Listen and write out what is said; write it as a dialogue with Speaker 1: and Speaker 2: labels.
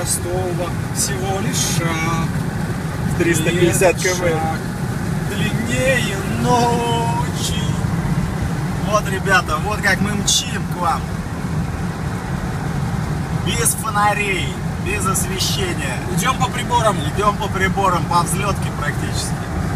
Speaker 1: Ростова всего лишь шаг.
Speaker 2: 350 км.
Speaker 1: Длиннее ночи.
Speaker 2: Вот, ребята, вот как мы мчим к вам. Без фонарей, без освещения.
Speaker 1: Идем по приборам.
Speaker 2: Идем по приборам, по взлетке практически.